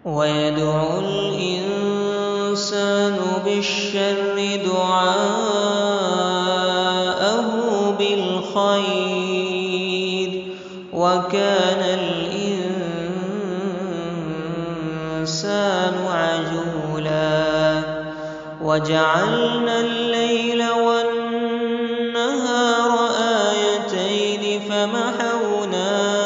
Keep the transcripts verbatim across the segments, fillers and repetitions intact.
ويدعو الإنسان بالشر دعاءه بالخير وكان الإنسان عجولا وجعلنا الليل والنهار آيتين فمحونا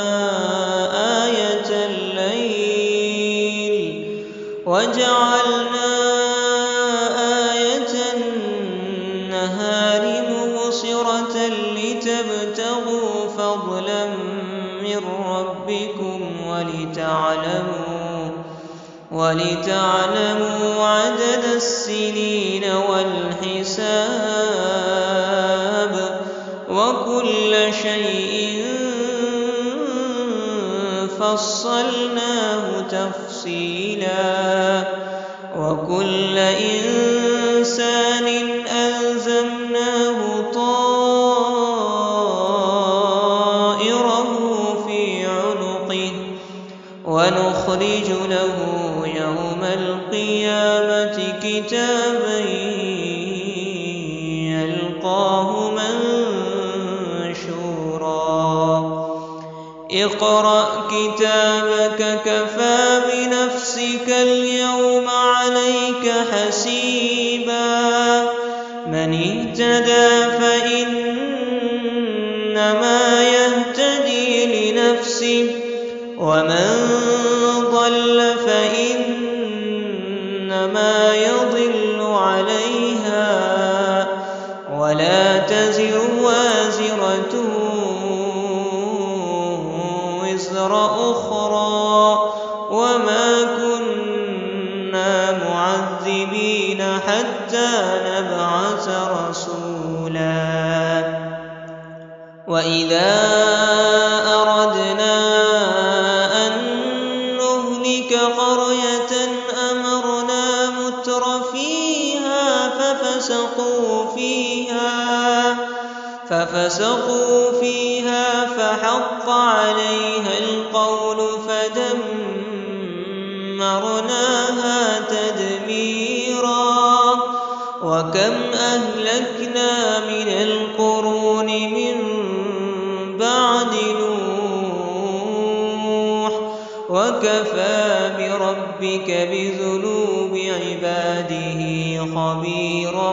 آية الليل وجعلنا آية النهار مبصرة لتبتغوا فضلا من ربكم ولتعلموا ولتعلموا عدد السنين والحساب وكل شيء فصلناه تفصيلا وكل إنسان ألزمناه طائره في عنقه ونخرج له يوم القيامة كتابا يلقاه منشورا اقرأ كتابك كفى بنفسك اليوم عليك حسيبا من اهتدى فإنما يهتدي لنفسه ومن ضل فإنما يضل عليها ولا تزر وازرة وزر أخرى وما كنا معذبين حتى نبعث رسولا وإذا أردنا أن نهلك قرية أمرنا متر فيها ففسقوا فيها ففسقوا فيها فحق عليها القول فدمرناها تدميرا وكم أهلكنا من القرون من بعد نوح وكفى بربك بذنوب عباده خبيرا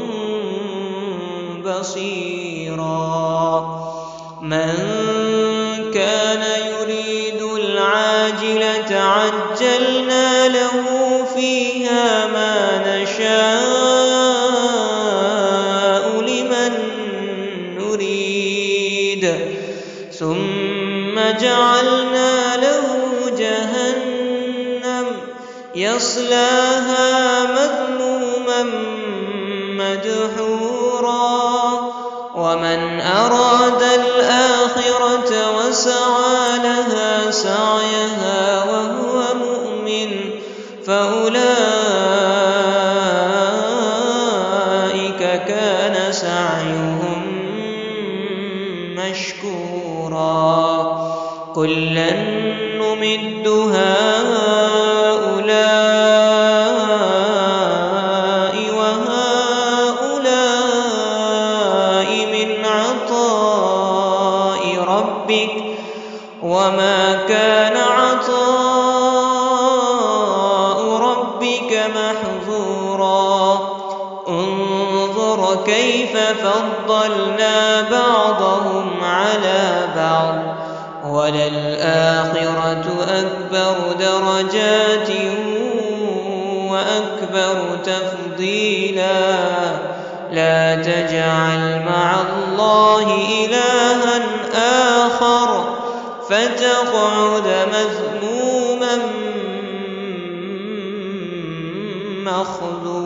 بصيرا من كان يريد العاجلة عجلنا له فيها ما نشاء لمن نريد ثم جعلنا له جهنم يصلاها مذموما مدحورا ومن أراد الآخرة وسعى لها سعيها وهو مؤمن فأولئك كان سعيهم مشكورا كلا نمد هؤلاء وهؤلاء من عطاء ربك وما كان عطاء ربك محظورا انظر كيف فضلنا بعضهم على بعض وللآخرة أكبر درجات وأكبر تفضيلا لا تجعل مع الله إلها آخر فتقعد مذموما مخذولا.